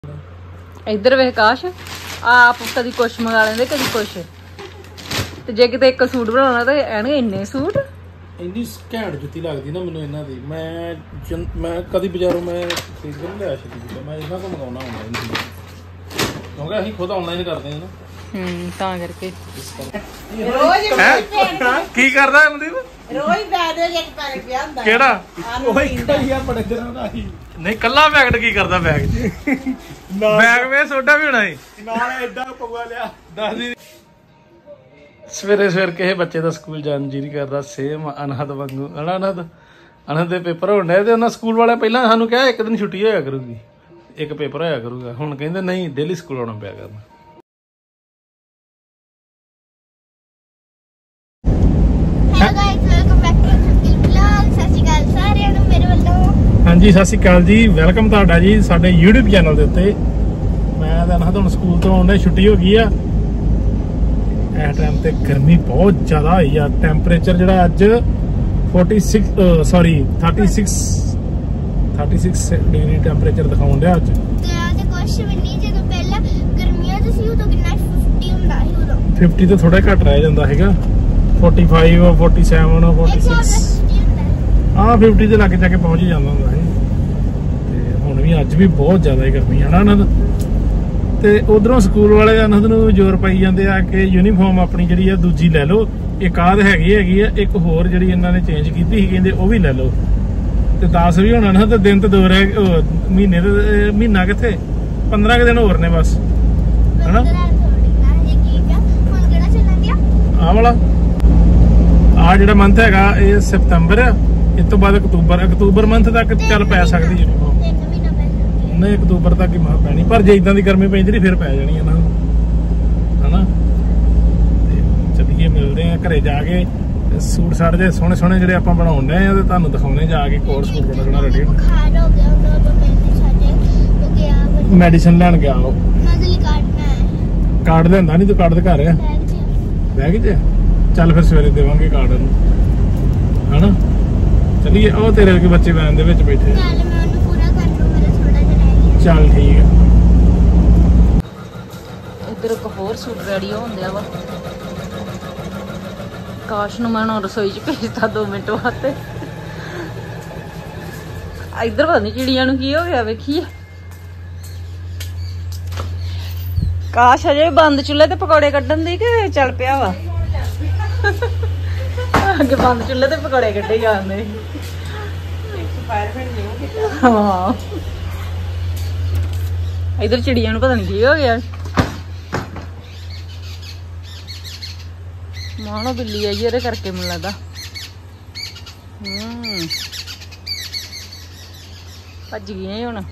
इधर वे काश आप कभी कुछ मंगा लेंदे कभी कुछ ते जे किते एक सूट बनाना ते एने इन्ने सूट ਇੰਨੀ ਘੈਂਟ ਜੁੱਤੀ ਲੱਗਦੀ ਨਾ ਮੈਨੂੰ ਇਹਨਾਂ ਦੀ। ਮੈਂ ਕਦੀ ਬਾਜ਼ਾਰੋਂ ਮੈਂ ਖਰੀਦ ਕੇ ਨਹੀਂ ਲਿਆ ਸੀ, ਮੈਂ ਇਹਨਾਂ ਤੋਂ ਮੰਗਾਉਣਾ ਹੁੰਦਾ ਕਿਉਂਕਿ ਅਸੀਂ ਖੁਦ ਆਨਲਾਈਨ ਕਰਦੇ ਹਾਂ ਨਾ। ਤਾਂ ਕਰਕੇ ਕੀ ਕਰਦਾ ਮਨਦੀਪ? ਰੋਜ਼ ਬੈਗ ਦੇ ਇੱਕ ਪੈਕਟ ਪਿਆ ਹੁੰਦਾ। ਕਿਹੜਾ? ਉਹ ਇੱਕੋ ਹੀ ਆ ਬੜੇ ਦਿਨਾਂ ਦਾ ਹੀ। ਨਹੀਂ ਕੱਲਾ ਪੈਕਟ ਕੀ ਕਰਦਾ ਬੈਗ 'ਚ? ਬੈਗ ਵਿੱਚ ਸੋਡਾ ਵੀ ਹੋਣਾ ਸੀ ਨਾਲ, ਐਡਾ ਪਊਆ ਲਿਆ ਦੱਸ ਦੀ। ਸਵੇਰੇ ਕਿਸੇ ਬੱਚੇ ਦਾ ਸਕੂਲ ਜਾਣ ਜੀ ਨਹੀਂ ਕਰਦਾ, ਸੇਮ ਅਨਹਦ ਵਾਂਗੂ। ਅਨਹਦ ਦੇ ਪੇਪਰ ਹੋਣ ਡਏ ਤੇ ਉਹਨਾਂ ਸਕੂਲ ਵਾਲਿਆਂ ਪਹਿਲਾਂ ਸਾਨੂੰ ਕਿਹਾ ਇੱਕ ਦਿਨ ਛੁੱਟੀ ਹੋਇਆ ਕਰੂਗੀ, ਇੱਕ ਪੇਪਰ ਹੋਇਆ ਕਰੂਗਾ। ਹੁਣ ਕਹਿੰਦੇ ਨਹੀਂ ਡੇਲੀ ਸਕੂਲ ਆਉਣਾ ਪਿਆ ਕਰਨਾ। ਹਾਂਜੀ ਸਤਿ ਸ਼੍ਰੀ ਅਕਾਲ ਜੀ, ਵੈਲਕਮ ਤੁਹਾਡਾ ਜੀ ਸਾਡੇ YouTube ਚੈਨਲ ਦੇ ਉੱਤੇ। ਮੈਂ ਤਾਂ ਅਨਹਦ ਹੁਣ ਸਕੂਲ ਤੋਂ ਆਉਣ ਡਿਆ, ਛੁੱਟੀ ਹੋ ਗਈ ਆ। ਇਸ ਟਾਈਮ ਤੇ ਗਰਮੀ ਬਹੁਤ ਜ਼ਿਆਦਾ ਹੋਈ ਆ। ਟੈਂਪਰੇਚਰ ਜਿਹੜਾ ਅੱਜ 36 ਡਿਗਰੀ ਟੈਂਪਰੇਚਰ ਦਿਖਾਉਣ ਡਿਆ ਅੱਜ। ਤੇ ਕੁਛ ਵੀ ਨਹੀਂ, ਜਦੋਂ ਪਹਿਲਾਂ ਗਰਮੀਆਂ ਚ ਸੀ ਉਦੋਂ ਕਿੰਨਾ 50 ਹੁੰਦਾ ਸੀ। ਉਦੋਂ 50 ਤੋਂ ਥੋੜਾ ਘੱਟ ਰਹਿ ਜਾਂਦਾ ਹੈਗਾ, 45 47 46 ਹਾਂ 50 ਦੇ ਲਾਗੇ ਜਾ ਕੇ ਪਹੁੰਚ ਹੀ ਜਾਂਦਾ ਹੁੰਦਾ ਹੈ। ਤੇ ਹੁਣ ਵੀ ਅੱਜ ਵੀ ਬਹੁਤ ਜ਼ਿਆਦਾ ਗਰਮੀ ਹੈ ਨਾ ਅਨੰਦ। ਤੇ ਉਧਰੋਂ ਸਕੂਲ ਵਾਲੇ ਅਨੰਦ ਨੂੰ ਜ਼ੋਰ ਪਾਈ ਜਾਂਦੇ ਆ ਕਿ ਯੂਨੀਫਾਰਮ ਆਪਣੀ ਜਿਹੜੀ ਆ ਦੂਜੀ ਲੈ ਲਓ। ਇੱਕ ਆਧ ਹੈਗੀ ਆ, ਇੱਕ ਹੋਰ ਜਿਹੜੀ ਇਹਨਾਂ ਨੇ ਚੇਂਜ ਕੀਤੀ ਸੀ, ਕਹਿੰਦੇ ਉਹ ਵੀ ਲੈ ਲਓ। ਤੇ 10 ਵੀ ਹੋਣਾ ਨਾ, ਤੇ ਦਿਨ ਤੇ 2 ਰਹਿ ਮਹੀਨੇ ਤੇ ਮਹੀਨਾ ਕਿੱਥੇ 15 ਕੁ ਦਿਨ ਹੋਰ ਨੇ ਬਸ, ਹਨਾ। ਆਹ ਵਾਲਾ ਆਹ ਜਿਹੜਾ ਮੰਥ ਹੈਗਾ ਇਹ ਸਤੰਬਰ ਆ, ਇਸ ਤੋਂ ਬਾਅਦ ਅਕਤੂਬਰ ਮੰਥ ਤੱਕ ਚੱਲ ਪੈ ਸਕਦੀ ਯੂਨੀਫਾਰਮ। ਨਹੀਂ ਅਕਤੂਬਰ ਤੱਕ ਹੀ ਮਾਂ ਪੈਣੀ, ਪਰ ਜੇ ਇਦਾਂ ਦੀ ਗਰਮੀ ਪੈਂਦੀ ਫਿਰ ਪੈ ਜਾਣੀ ਹੈ ਨਾ, ਹਨਾ। ਤੇ ਚੱਲੀਏ ਮਿਲਦੇ ਆ ਘਰੇ ਜਾ ਕੇ। ਸੂਟ ਸਾਟ ਜੇ ਸੋਹਣੇ ਸੋਹਣੇ ਜਿਹੜੇ ਆਪਾਂ ਬਣਾਉਣ ਡਏ ਆ ਤੇ ਤੁਹਾਨੂੰ ਦਿਖਾਉਣੇ ਜਾ ਕੇ। ਕੋਰਸ ਸੂਟ ਬਣਾਉਣਾ ਰੈਡੀ ਮੈਡੀਸਨ ਲੈਣ ਗਿਆ ਉਹ ਕਾਰਡ ਲੈਂਦਾ ਨਹੀਂ, ਤੂੰ ਕਾਰਡ ਦਿਖਾ ਰਿਹਾ ਬੈਗ 'ਚ। ਚੱਲ ਫਿਰ ਸਵੇਰੇ ਦੇਵਾਂਗੇ ਕਾਰਡ ਨੂੰ, ਹਨਾ। ਚੱਲੀਏ। ਉਹ ਤੇਰੇ ਵਰਗੇ ਬੱਚੇ ਵੈਨ ਦੇ ਵਿੱਚ ਬੈਠੇ। ਚੱਲ ਠੀਕ ਹੈ। ਇੱਧਰ ਇੱਕ ਹੋਰ ਸੂਟ ਰੈਡੀ ਹੋਣ ਡਿਆ ਵਾ। ਕਾਸ਼ ਨੂੰ ਮੈਂ ਹੁਣ ਰਸੋਈ 'ਚ ਭੇਜਤਾ 2 ਮਿੰਟ ਵਾਸਤੇ। ਇੱਧਰ ਪਤਾ ਨਹੀਂ ਚਿੜੀਆਂ ਨੂੰ ਕੀ ਹੋ ਗਿਆ, ਵੇਖੀਏ। ਕਾਸ਼ ਅਜੇ ਬੰਦ ਚੁੱਲ੍ਹੇ ਤੇ ਪਕੌੜੇ ਕੱਢਣ ਦੀ ਕਿ ਚੱਲ ਪਿਆ ਵਾ? ਅੱਗੇ ਬੰਦ ਚੁੱਲ੍ਹੇ ਤੇ ਪਕੌੜੇ ਕੱਢੇ ਜਾਂਦੇ। ਹਾਂ ਇਧਰ ਚਿੜੀਆਂ ਨੂੰ ਪਤਾ ਨਹੀਂ ਕੀ ਹੋ ਗਿਆ। ਮਾਣੋ ਬਿੱਲੀ ਆਈ ਇਹਦੇ ਕਰਕੇ ਮੈਨੂੰ ਲੱਗਦਾ। ਭੱਜ ਗਈਆਂ ਹੁਣ।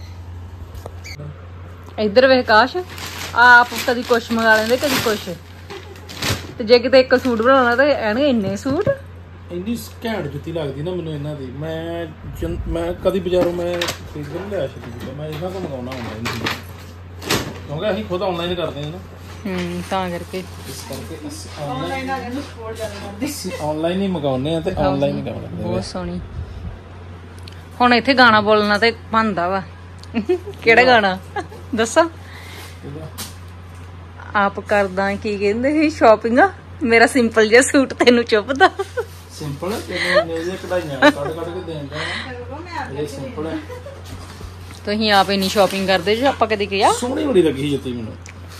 ਇੱਧਰ ਵੇਖ ਕਾਸ਼ ਆਪ ਕਦੀ ਕੁਛ ਮੰਗਾ ਲੈਂਦੇ ਕਦੀ ਕੁਛ ਤੇ ਜੇ ਕਿਤੇ ਇੱਕ ਸੂਟ ਬਣਾਉਣਾ ਤੇ ਐਨੇ ਇੰਨੇ ਸੂਟ। ਇੰਨੀ ਘੈਂਟ ਜੁੱਤੀ ਲੱਗਦੀ ਨਾ ਮੈਨੂੰ ਇਹਨਾਂ ਦੀ। ਮੈਂ ਕਦੀ ਬਾਜ਼ਾਰੋਂ ਮੈਂ ਖਰੀਦ ਕੇ ਨਹੀਂ ਲਿਆ ਸੀ, ਮੈਂ ਇਹਨਾਂ ਤੋਂ ਮੰਗਾਉਣਾ ਹੁੰਦਾ ਕਿਉਂਕਿ ਅਸੀਂ ਖੁਦ ਆਨਲਾਈਨ ਕਰਦੇ ਹਾਂ ਨਾ। ਤਾਂ ਕਰਕੇ ਇਸ ਕਰਕੇ ਆਨਲਾਈਨ ਹੀ ਮੰਗਾਉਂਦੇ ਆ ਤੇ ਆਨਲਾਈਨ ਹੀ ਕਰਦੇ। ਬਹੁਤ ਸੋਹਣੀ। ਹੁਣ ਇੱਥੇ ਗਾਣਾ ਬੋਲਣਾ ਤੇ ਬਣਦਾ ਵਾ। ਕਿਹੜਾ ਗਾਣਾ ਦੱਸਾਂ? ਆਪ ਕਰਦਾ ਕੀ ਕਹਿੰਦੇ ਸੀ ਸ਼ਾਪਿੰਗ, ਮੇਰਾ ਸਿੰਪਲ ਜਿਹਾ ਸੂਟ ਤੈਨੂੰ ਚੁੱਭਦਾ। ਸਿੰਪਲ ਨੇ ਕਢਾਈਆਂ ਕੱਢ ਕੇ ਦੇਂਦਾ ਇਹ ਸਿੰਪਲ ਹੈ। ਤੁਸੀਂ ਆਪ ਇੰਨੀ ਸ਼ਾਪਿੰਗ ਕਰਦੇ ਜੋ ਆਪਾਂ ਕਦੇ ਕਿਹਾ? ਸੋਹਣੀ ਬੜੀ ਲੱਗੀ ਜੁੱਤੀ ਮੈਨੂੰ।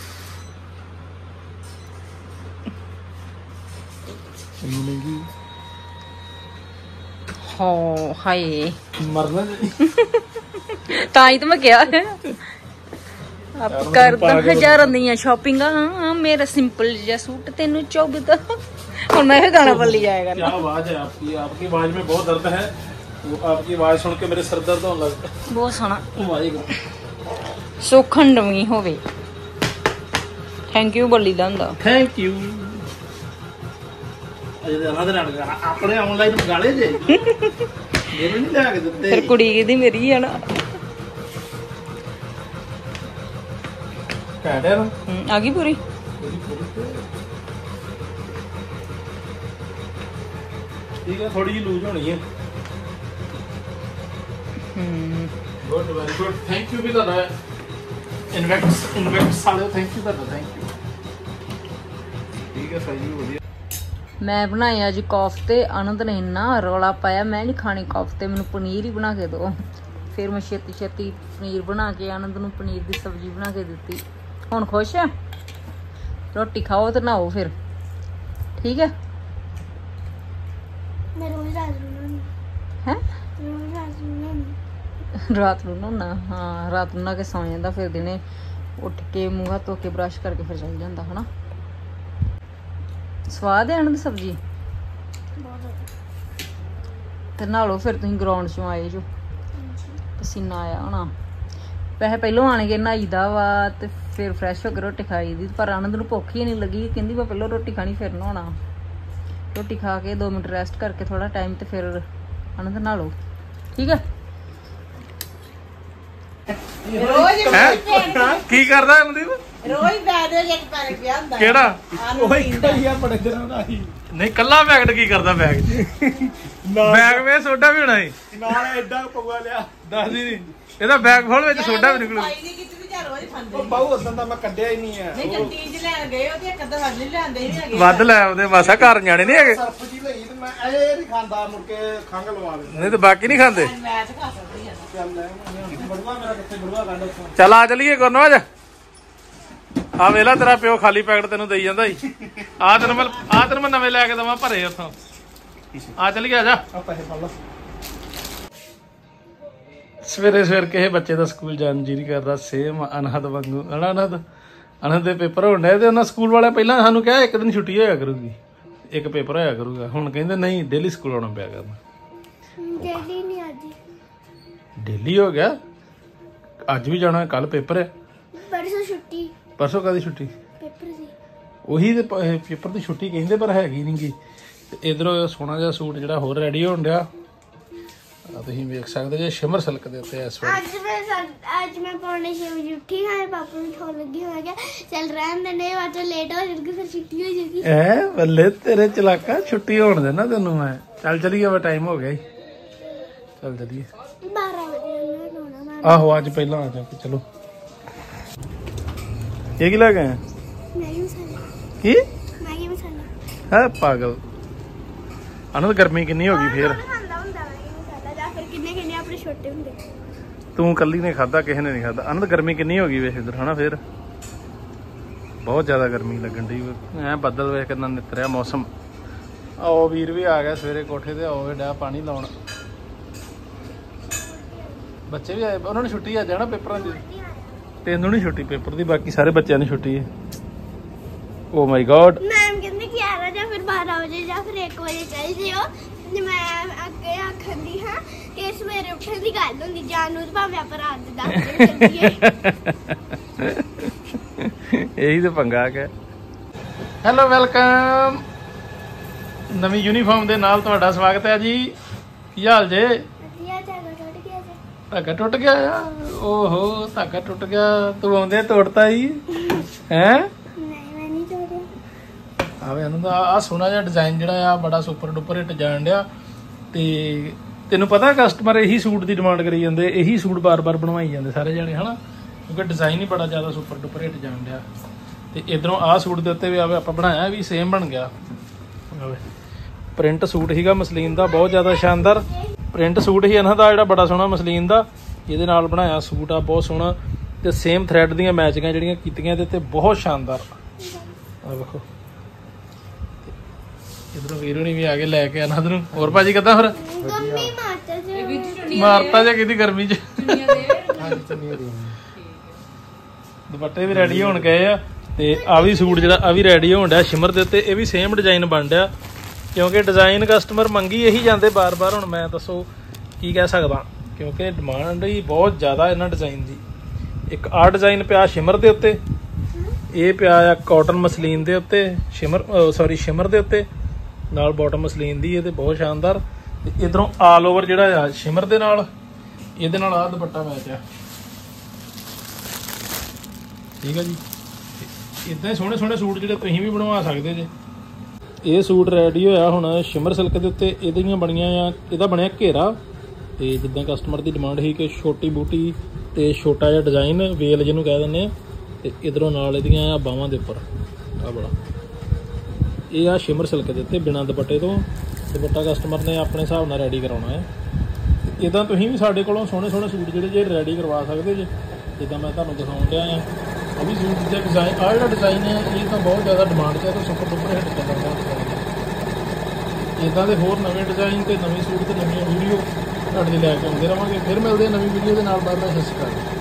ਹੋ ਹਾਏ ਮਰਨਾ ਤਾਂ ਹੀ ਤਾਂ ਮੈਂ ਕਿਹਾ ਆਪ ਕਰਦਾ ਹਜ਼ਾਰਾਂ ਦੀਆਂ ਸ਼ਾਪਿੰਗਾਂ, ਮੇਰਾ ਸਿੰਪਲ ਜਿਹਾ ਸੂਟ ਤੈਨੂੰ ਚੁੱਭਦਾ। ਹੁਣ मैं गाना बोल लिया जाएगा। क्या आवाज है आपकी? आपकी आवाज में बहुत दर्द है। वो आपकी आवाज सुन के मेरे सर दर्द होने लगा। बहुत सोहना सुखंडवी होवे। थैंक यू बोली दा हुंदा। Thank you. अजे अनादर नाल गाना अपने ऑनलाइन गाले जे मेरे नहीं ला के दित्ते। फिर कुड़ी दी मेरी है ना। काटे ना आ गई पूरी। ठीक है, थोड़ी जी लूज होनी है। Good, very good. Thank you भी ਇਨਵੈਕਸ ਵਾਲੇ ਥੈਂਕ ਯੂ ਤੁਹਾਡਾ ਥੈਂਕ ਯੂ ਠੀਕ ਹੈ ਸਾਈ ਵਧੀਆ ਮੈਂ ਬਣਾਏ ਅੱਜ ਕੋਫਤੇ ਆਨੰਦ ਨੇ ਇੰਨਾ ਰੌਲਾ ਪਾਇਆ ਮੈਂ ਨਹੀਂ ਖਾਣੀ ਕੋਫਤੇ ਮੈਨੂੰ ਪਨੀਰ ਹੀ ਬਣਾ ਕੇ ਦਿਓ ਫਿਰ ਮੈਂ ਛੇਤੀ ਛੇਤੀ ਪਨੀਰ ਬਣਾ ਕੇ ਆਨੰਦ ਨੂੰ ਪਨੀਰ ਦੀ ਸਬਜ਼ੀ ਬਣਾ ਕੇ ਦਿੱਤੀ ਹੁਣ ਖੁਸ਼ ਹੈ ਰੋਟੀ ਖਾਓ ਤੇ ਨਹਾਓ ਫਿਰ ਠੀਕ ਹੈ ਮੈਂ ਰੋਜ਼ ਰਾਤ ਨੂੰ ਹੈ ਰੋਜ਼ ਰਾਤ ਨੂੰ ਰਾਤ ਨੂੰ ਨਹਾਉਣਾ ਹਾਂ ਰਾਤ ਨੂੰ ਨਹਾ ਕੇ ਸੌਂ ਜਾਂਦਾ ਫਿਰ ਦਿਨੇ ਉੱਠ ਕੇ ਮੂੰਹ ਹੱਥ ਧੋ ਕੇ ਬਰਸ਼ ਕਰਕੇ ਫਿਰ ਚੱਲ ਜਾਂਦਾ ਹਨਾ ਸਵਾਦ ਹੈ ਆਨੰਦ ਸਬਜ਼ੀ ਤੇ ਨਹਾ ਲਓ ਫਿਰ ਤੁਸੀਂ ਗਰਾਊਂਡ 'ਚੋਂ ਆਏ ਜੋ ਪਸੀਨਾ ਆਇਆ ਹੋਣਾ ਵੈਸੇ ਪਹਿਲੋਂ ਆਣਗੇ ਨਹਾਈਦਾ ਵਾ ਤੇ ਫਿਰ ਫਰੈਸ਼ ਹੋ ਕੇ ਰੋਟੀ ਖਾਈ ਦੀ ਪਰ ਆਨੰਦ ਨੂੰ ਭੁੱਖ ਹੀ ਨਹੀਂ ਲੱਗੀ ਕਹਿੰਦੀ ਮੈਂ ਪਹਿਲਾਂ ਰੋਟੀ ਖਾਣੀ ਫਿਰ ਨਹਾਉਣਾ ਰੋਟੀ ਖਾ ਕੇ 2 ਮਿੰਟ ਰੈਸਟ ਕਰਕੇ ਥੋੜਾ ਟਾਈਮ ਤੇ ਫਿਰ ਆਨੰਦ ਨਹਾ ਲਓ ਠੀਕ ਹੈ ਕੀ ਕਰਦਾ ਅਮਦੀਪ ਰੋਜ਼ ਬੈਠ ਕੇ ਇੱਕ ਪੈਕਟ ਪਿਆ ਹੁੰਦਾ ਕਿਹੜਾ ਉਹੀ ਆ ਬੜੇ ਦਿਨਾਂ ਦਾ ਹੀ ਨਹੀਂ ਕੱਲਾ ਪੈਕਟ ਕੀ ਕਰਦਾ ਬੈਗ 'ਚ ਬੈਗ ਵਿੱਚ ਸੋਡਾ ਵੀ ਹੋਣਾ ਹੈ ਨਾਲ ਐਡਾ ਪਊਆ ਲਿਆ ਦੱਸਦੀ ਨਹੀਂ ਇਹਦਾ ਬੈਗ ਫੁੱਲ ਵਿੱਚ ਸੋਡਾ ਵੀ ਨਿਕਲੂ ਭਾਈ ਦੀ ਕਿਤੇ ਵੀ ਜਾ ਰੋਜ਼ ਖਾਂਦੇ ਉਹ ਬਾਹੂ ਉਦੋਂ ਤਾਂ ਮੈਂ ਕੱਢਿਆ ਹੀ ਨਹੀਂ ਆ ਨਹੀਂ ਕੰਟੀਨ 'ਚ ਲੈਣ ਗਏ ਉਹਦੇ ਇੱਕ ਅੱਧਾ ਵੱਧ ਨਹੀਂ ਲੈਂਦੇ ਨਹੀਂ ਹੈਗੇ ਵੱਧ ਲੈ ਆਉਂਦੇ ਮਾਸਾ ਘਰ ਨਿਆਣੇ ਨਹੀਂ ਹੈਗੇ ਸਰਫ ਜੀ ਲਈ ਤੇ ਮੈਂ ਇਹ ਨਹੀਂ ਖਾਂਦਾ ਮੁੜ ਕੇ ਖੰਘ ਲਵਾ ਦੇ ਨਹੀਂ ਤੇ ਬਾਕੀ ਨਹੀਂ ਖਾਂਦੇ ਮੈਚ ਖਾ ਸਕਦੀ ਆ ਚੱਲ ਲੈ ਬੜਵਾ ਮੇਰਾ ਕਿੱਥੇ ਬੜਵਾ ਕੱਢ ਉੱਥੋਂ ਚੱਲ ਆ ਚਲੀਏ ਗੁਰਨਵਾਜ ਆ ਵੇਲਾ ਤੇਰਾ ਪਿਓ ਖਾਲੀ ਪੈਕਟ ਤੈਨੂੰ ਦੇਈ ਜਾਂਦਾ ਈ ਆ ਤੈਨੂੰ ਮੈਂ ਨਵੇਂ ਲੈ ਕੇ ਦਵਾਂ ਭਰੇ ਉੱਥੋਂ ਆ ਚਲੀਏ ਆ ਜਾ ਆ ਪੈਸੇ ਫੜ ਲਾ ਸਵੇਰੇ ਕਿਸੇ ਬੱਚੇ ਦਾ ਸਕੂਲ ਜਾਣ ਨੂੰ ਜੀ ਨਹੀਂ ਕਰਦਾ ਸੇਮ ਅਨਹਦ ਵਾਂਗੂ ਹਨਾ ਅਨਹਦ ਦੇ ਪੇਪਰ ਹੋਣ ਡਏ ਤੇ ਉਹਨਾਂ ਸਕੂਲ ਵਾਲੇ ਪਹਿਲਾਂ ਸਾਨੂੰ ਕਿਹਾ ਇੱਕ ਦਿਨ ਛੁੱਟੀ ਹੋਇਆ ਕਰੂਗੀ ਇੱਕ ਪੇਪਰ ਹੋਇਆ ਕਰੂਗਾ ਹੁਣ ਕਹਿੰਦੇ ਨਹੀਂ ਡੇਲੀ ਸਕੂਲ ਆਉਣਾ ਪਿਆ ਕਰਨਾ ਡੇਲੀ ਨਹੀਂ ਅੱਜ ਡੇਲੀ ਹੋ ਗਿਆ ਅੱਜ ਵੀ ਜਾਣਾ ਕੱਲ ਪੇਪਰ ਹੈ ਪਰਸੋਂ ਛੁੱਟੀ ਪਰਸੋਂ ਕਾਹਦੀ ਛੁੱਟੀ ਪੇਪਰ ਸੀ ਉਹੀ ਤੇ ਪੇਪਰ ਦੀ ਛੁੱਟੀ ਕਹਿੰਦੇ ਪਰ ਹੈਗੀ ਨੀ ਗੀ ਤੇ ਇਧਰੋਂ ਸੋਹਣਾ ਜਿਹਾ ਸੂਟ ਜਿਹੜਾ ਹੋਰ ਰੈਡੀ ਹੋਣ ਡਿਆ ਤੁਸੀਂ ਵੇਖ ਸਕਦੇ ਜੇ ਸ਼ਿਮਰ ਸਿਲਕ ਦੇ ਉੱਤੇ ਇਸ ਵੇਲੇ ਅੱਜ ਮੈਂ ਪੌਣੇ 6 ਵਜੇ ਉੱਠੀ ਹਾਂ ਪਾਪਾ ਨੂੰ ਠੋਲ ਲੱਗੀ ਹੋਇਆ ਗਿਆ ਚੱਲ ਰਹਿਣ ਦੇ ਨੇ ਬਾਅਦ ਲੇਟ ਹੋ ਜਾਊਗੀ ਫਿਰ ਛੁੱਟੀ ਹੋ ਜਾਊਗੀ ਐ ਬੱਲੇ ਤੇਰੇ ਚਲਾਕਾ ਛੁੱਟੀ ਹੋਣ ਦੇਣਾ ਤੈਨੂੰ ਮੈਂ ਚੱਲ ਚਲੀਏ ਵਾ ਟਾਈਮ ਹੋ ਗਿਆ ਚੱਲ ਚਲੀਏ 12 ਵਜੇ ਰੋਣਾ ਮਾਰ ਆਹੋ ਅੱਜ ਪਹਿਲਾਂ ਆ ਜਾ ਕੇ ਚਲੋ ਇਹ ਕੀ ਲੈ ਗਏ ਮੈਗੀ ਮਸਾਲਾ ਕੀ ਮੈਗੀ ਮਸਾਲਾ ਹੈ ਪਾਗਲ ਅਨੰਦ ਗਰਮੀ ਕਿੰਨੀ ਹੋ ਗਈ ਫੇਰ ਖਾਂਦਾ ਹੁੰਦਾ ਮੈਗੀ ਮਸਾਲਾ ਜਾਂ ਫਿਰ ਕਿੰਨੇ ਆਪਣੇ ਛੋਟੇ ਹੁੰਦੇ ਤੂੰ ਕੱਲੀ ਨੇ ਖਾਦਾ ਕਿਸੇ ਨੇ ਨਹੀਂ ਖਾਦਾ ਅਨੰਦ ਗਰਮੀ ਕਿੰਨੀ ਹੋ ਗਈ ਵੇਖ ਇਧਰ ਹਨਾ ਫੇਰ ਬਹੁਤ ਜ਼ਿਆਦਾ ਗਰਮੀ ਲੱਗਣ ਦੀ ਐ ਬੱਦਲ ਵੇਖ ਕਿੰਨਾ ਨਿਤਰਿਆ ਮੌਸਮ ਆਓ ਵੀਰ ਵੀ ਆ ਗਿਆ ਸਵੇਰੇ ਕੋਠੇ ਤੇ ਆਓ ਡਿਆ ਪਾਣੀ ਲਾਉਣ ਬੱਚੇ ਵੀ ਆਏ ਉਹਨਾਂ ਨੂੰ ਛੁੱਟੀ ਆ ਜਾਣਾ ਪੇਪਰਾਂ ਦੀ ਤੈਨੂੰ ਨਹੀਂ ਛੁੱਟੀ ਪੇਪਰ ਦੀ ਬਾਕੀ ਸਾਰੇ ਬੱਚਿਆਂ ਨੂੰ ਛੁੱਟੀ ਹੈ ਓ ਮਾਈ ਗॉड ਮੈਮ ਕਹਿੰਦੇ 11 ਜਾਂ ਫਿਰ 12 ਵਜੇ ਜਾਂ ਫਿਰ 1 ਵਜੇ ਚੱਲ ਜਿਓ ਤੇ ਮੈਂ ਅੱਗੇ ਆਖਦੀ ਹਾਂ ਕਿ ਸਵੇਰੇ ਉੱਠਣ ਦੀ ਗੱਲ ਹੁੰਦੀ ਜਾਨ ਨੂੰ ਭਾਵੇਂ ਆਪਾਂ ਰਾਤ ਦੇ 10 ਵਜੇ ਚੱਲੀਏ ਇਹੀ ਤੇ ਪੰਗਾ ਹੈ ਹੈਲੋ ਵੈਲਕਮ ਨਵੀਂ ਯੂਨੀਫਾਰਮ ਦੇ ਨਾਲ ਤੁਹਾਡਾ ਸਵਾਗਤ ਹੈ ਜੀ ਕੀ ਹਾਲ ਜੇ ਵਧੀਆ ਚਾਗਾ ਟੁੱਟ ਗਿਆ ਜੀ ਧਾਗਾ ਟੁੱਟ ਗਿਆ ਆ ਓਹੋ ਧਾਗਾ ਟੁੱਟ ਗਿਆ ਤੂੰ ਆਉਂਦੇ ਤੋੜਤਾ ਹੀ ਹੈ ਨਹੀਂ ਮੈਂ ਨਹੀਂ ਤੋੜਿਆ ਆਵੇ ਇਹਨੂੰ ਦਾ ਆ ਸੋਹਣਾ ਜਿਹਾ ਡਿਜ਼ਾਈਨ ਜਿਹੜਾ ਆ ਬੜਾ ਸੁਪਰ ਡੁਪਰ ਹਿੱਟ ਜਾਣ ਡਿਆ ਤੇ ਤੈਨੂੰ ਪਤਾ ਕਸਟਮਰ ਇਹੀ ਸੂਟ ਦੀ ਡਿਮਾਂਡ ਕਰੀ ਜਾਂਦੇ ਇਹੀ ਸੂਟ ਬਾਰ-ਬਾਰ ਬਣਵਾਈ ਜਾਂਦੇ ਸਾਰੇ ਜਣੇ ਹਨਾ ਕਿਉਂਕਿ ਡਿਜ਼ਾਈਨ ਹੀ ਬੜਾ ਜ਼ਿਆਦਾ ਸੁਪਰ ਡੁਪਰ ਹਿੱਟ ਜਾਣ ਡਿਆ ਤੇ ਇਧਰੋਂ ਆ ਸੂਟ ਦੇ ਉੱਤੇ ਵੀ ਆਵੇ ਆਪਾਂ ਬਣਾਇਆ ਵੀ ਸੇਮ ਬਣ ਗਿਆ ਆਵੇ ਪ੍ਰਿੰਟ ਸੂਟ ਸੀਗਾ ਮਸਲੀਨ ਦਾ ਬਹੁਤ ਜ਼ਿਆਦਾ ਸ਼ਾਨਦਾਰ ਪ੍ਰਿੰਟ ਸੂਟ ਹੀ ਇਹਨਾਂ ਦਾ ਜਿਹੜਾ ਬੜਾ ਸੋਹਣਾ ਮਸਲੀਨ ਦਾ ਇਹਦੇ ਨਾਲ ਬਣਾਇਆ ਸੂਟ ਆ ਬਹੁਤ ਸੋਹਣਾ ਤੇ ਸੇਮ ਥ੍ਰੈਡ ਦੀਆਂ ਮੈਚਿੰਗਾਂ ਜਿਹੜੀਆਂ ਕੀਤੀਆਂ ਇਹਦੇ ਤੇ ਬਹੁਤ ਸ਼ਾਨਦਾਰ ਆ ਵੇਖੋ ਇਧਰੋਂ ਵੀਰੋ ਨਹੀਂ ਵੀ ਆ ਕੇ ਲੈ ਕੇ ਆਣਾ ਨੂੰ ਹੋਰ ਭਾਜੀ ਕਿੱਦਾਂ ਫਿਰ ਗੰਮੀ ਮਾਤਾ ਜੀ ਮਾਰਤਾ ਜੇ ਕਿਹਦੀ ਗਰਮੀ ਚ ਦੁਪੱਟੇ ਵੀ ਰੈਡੀ ਹੋਣ ਗਏ ਆ ਤੇ ਆ ਵੀ ਸੂਟ ਜਿਹੜਾ ਆ ਵੀ ਰੈਡੀ ਹੋਣ ਡਿਆ ਸ਼ਿਮਰ ਦੇ ਉੱਤੇ ਇਹ ਵੀ ਸੇਮ ਡਿਜ਼ਾਈਨ ਬਣ ਡਿਆ ਕਿਉਂਕਿ ਡਿਜ਼ਾਈਨ ਕਸਟਮਰ ਮੰਗੀ ਇਹੀ ਜਾਂਦੇ ਬਾਰ-ਬਾਰ ਹੁਣ ਮੈਂ ਦੱਸੋ ਕੀ ਕਹਿ ਸਕਦਾ ਕਿਉਂਕਿ ਡਿਮਾਂਡ ਹੀ ਬਹੁਤ ਜ਼ਿਆਦਾ ਇਹਨਾਂ ਡਿਜ਼ਾਈਨ ਦੀ ਇੱਕ ਆ ਡਿਜ਼ਾਈਨ ਪਿਆ ਸ਼ਿਮਰ ਦੇ ਉੱਤੇ ਇਹ ਪਿਆ ਆ ਕਾਟਨ ਮਸਲੀਨ ਦੇ ਉੱਤੇ ਸ਼ਿਮਰ ਦੇ ਉੱਤੇ ਨਾਲ ਬਾਟਮ ਮਸਲੀਨ ਦੀ ਇਹ ਤੇ ਬਹੁਤ ਸ਼ਾਨਦਾਰ ਤੇ ਇਧਰੋਂ ਆਲ ਓਵਰ ਜਿਹੜਾ ਆ ਸ਼ਿਮਰ ਦੇ ਨਾਲ ਇਹਦੇ ਨਾਲ ਆ ਦੁਪੱਟਾ ਮੈਚ ਆ ਠੀਕ ਹੈ ਜੀ ਇਦਾਂ ਹੀ ਸੋਹਣੇ ਸੋਹਣੇ ਸੂਟ ਜਿਹੜੇ ਤੁਸੀਂ ਵੀ ਬਣਵਾ ਸਕਦੇ ਜੇ ਇਹ ਸੂਟ ਰੈਡੀ ਹੋਇਆ ਹੁਣ ਸ਼ਿਮਰ ਸਿਲਕ ਦੇ ਉੱਤੇ ਇਹਦੀਆਂ ਬਣੀਆਂ ਆ ਇਹਦਾ ਬਣਿਆ ਘੇਰਾ ਤੇ ਜਿੱਦਾਂ ਕਸਟਮਰ ਦੀ ਡਿਮਾਂਡ ਸੀ ਕਿ ਛੋਟੀ ਬੂਟੀ ਤੇ ਛੋਟਾ ਜਿਹਾ ਡਿਜ਼ਾਈਨ ਵੇਲ ਜਿਹਨੂੰ ਕਹਿ ਦਿੰਦੇ ਆ, ਤੇ ਇਧਰੋਂ ਨਾਲ ਇਹਦੀਆਂ ਬਾਹਾਂ ਦੇ ਉੱਪਰ ਆ ਬੜਾ ਇਹ ਆ ਸ਼ਿਮਰ ਸਿਲਕ ਦੇ ਉੱਤੇ ਬਿਨਾਂ ਦੁਪੱਟੇ ਤੋਂ। ਦੁਪੱਟਾ ਕਸਟਮਰ ਨੇ ਆਪਣੇ ਹਿਸਾਬ ਨਾਲ ਰੈਡੀ ਕਰਾਉਣਾ ਹੈ। ਇੱਦਾਂ ਤੁਸੀਂ ਵੀ ਸਾਡੇ ਕੋਲੋਂ ਸੋਹਣੇ ਸੋਹਣੇ ਸੂਟ ਜਿਹੜੇ ਜੇ ਰੈਡੀ ਕਰਵਾ ਸਕਦੇ ਜੇ, ਜਿੱਦਾਂ ਮੈਂ ਤੁਹਾਨੂੰ ਦਿਖਾਉਣ ਡਿਆ ਆ। ਉਹ ਵੀ ਸੂਟ ਦੇ ਡਿਜ਼ਾਈਨ ਆ ਜਿਹੜਾ ਡਿਜ਼ਾਈਨ ਹੈ ਇਹ ਤਾਂ ਬਹੁਤ ਜ਼ਿਆਦਾ ਡਿਮਾਂਡ 'ਚ ਹੈ ਤੇ ਸੁਪਰ ਡੁਪਰ ਹਿੱਟ ਚੱਲਦਾ ਡਿਜ਼ਾਈਨ। ਇੱਦਾਂ ਦੇ ਹੋਰ ਨਵੇਂ ਡਿਜ਼ਾਈਨ ਤੇ ਨਵੇਂ ਸੂਟ ਤੇ ਨਵੀਆਂ ਵੀਡੀਓ ਤੁਹਾਡੇ ਲਈ ਲੈ ਕੇ ਆਉਂਦੇ ਰਹਾਂਗੇ। ਫਿਰ ਮਿਲਦੇ ਨਵੀਂ ਵੀਡੀਓ ਦੇ ਨਾਲ। ਬਾਅਦ ਵਿੱਚ ਸਤਿ ਸ਼੍ਰੀ ਅਕਾਲ।